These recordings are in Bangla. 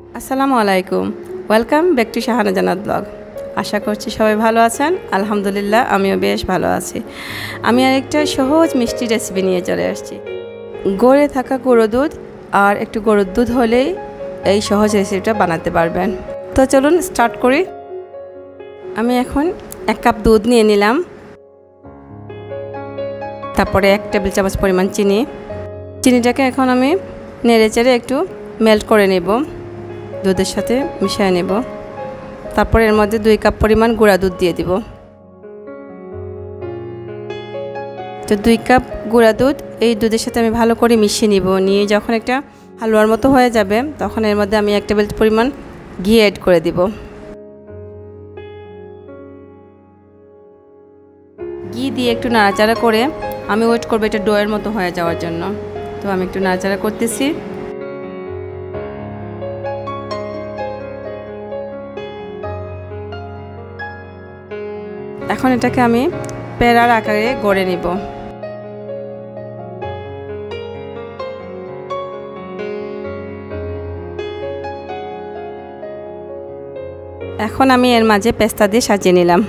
আসসালামু আলাইকুম, ওয়েলকাম ব্যাক টু শাহানা জান্নাত ব্লগ। আশা করছি সবাই ভালো আছেন। আলহামদুলিল্লাহ আমিও বেশ ভালো আছি। আমি আরেকটা সহজ মিষ্টি রেসিপি নিয়ে চলে আসছি। গড়ে থাকা গরুর দুধ আর একটু গরুর দুধ হলেই এই সহজ রেসিপিটা বানাতে পারবেন। তো চলুন স্টার্ট করি। আমি এখন 1 কাপ দুধ নিয়ে নিলাম, তারপরে 1 টেবিল চামচ পরিমাণ চিনিটাকে এখন আমি নেড়ে চেড়ে একটু মেল্ট করে নেব, দুধের সাথে মিশিয়ে নেব। তারপর এর মধ্যে 2 কাপ পরিমাণ গুঁড়া দুধ দিয়ে দিব। তো 2 কাপ গুঁড়া দুধ এই দুধের সাথে আমি ভালো করে মিশিয়ে নিব। নিয়ে যখন একটা হালুয়ার মতো হয়ে যাবে তখন এর মধ্যে আমি 1 টেবিল পরিমাণ ঘি অ্যাড করে দিব। ঘি দিয়ে একটু নাড়াচাড়া করে আমি ওয়েট করব এটা ডোয়ের মতো হয়ে যাওয়ার জন্য। তো আমি একটু নাড়াচাড়া করতেছি। এখন এটাকে আমি পেড়ার আকারে গড়ে নিব। এখন আমি এর মাঝে পেস্তা দিয়ে সাজিয়ে নিলাম।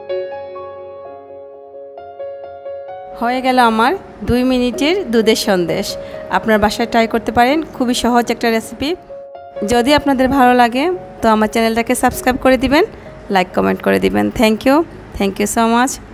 হয়ে গেল আমার 2 মিনিটের দুধের সন্দেশ। আপনার বাসায় ট্রাই করতে পারেন, খুবই সহজ একটা রেসিপি। যদি আপনাদের ভালো লাগে তো আমার চ্যানেলটাকে সাবস্ক্রাইব করে দিবেন, লাইক কমেন্ট করে দিবেন। Thank you so much.